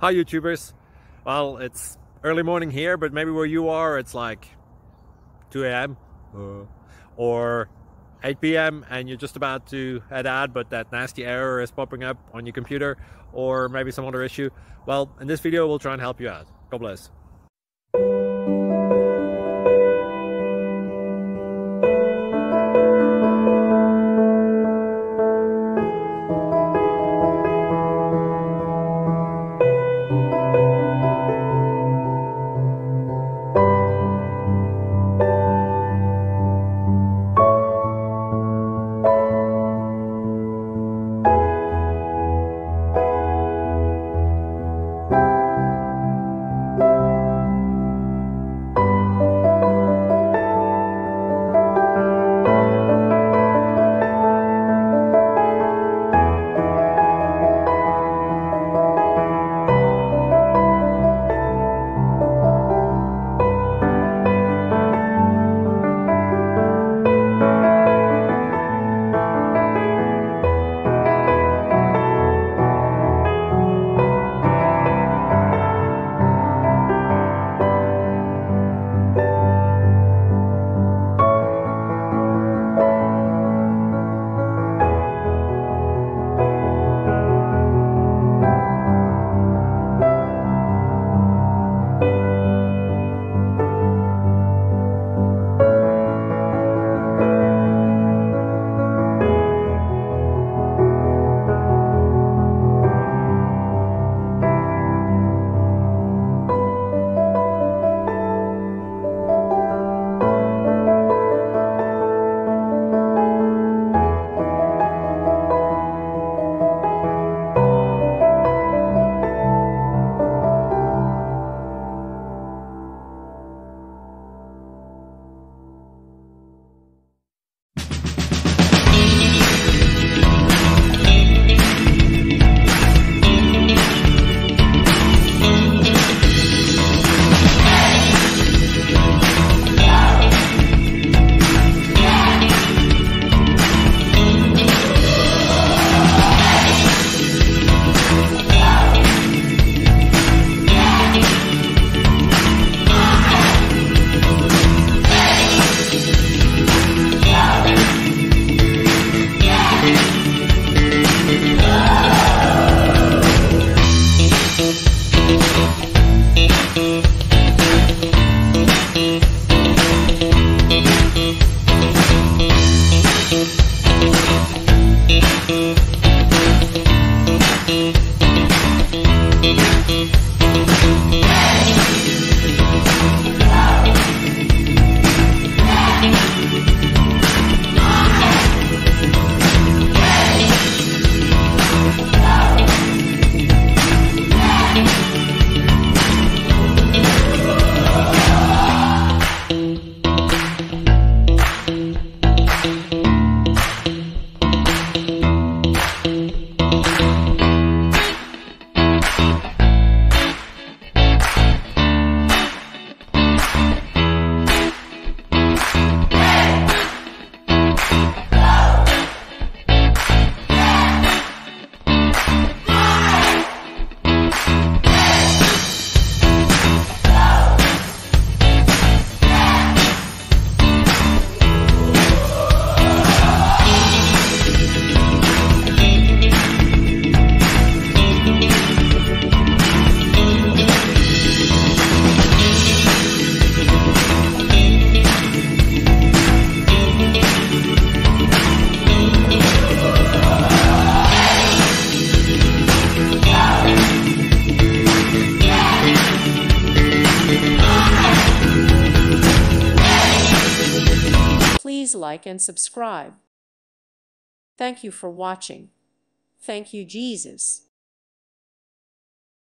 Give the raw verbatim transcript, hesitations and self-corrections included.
Hi YouTubers. Well, it's early morning here, but maybe where you are it's like two A M Uh, or eight P M and you're just about to head out, but that nasty error is popping up on your computer, or maybe some other issue. Well, in this video we'll try and help you out. God bless. Please like and subscribe. Thank you for watching. Thank you, Jesus.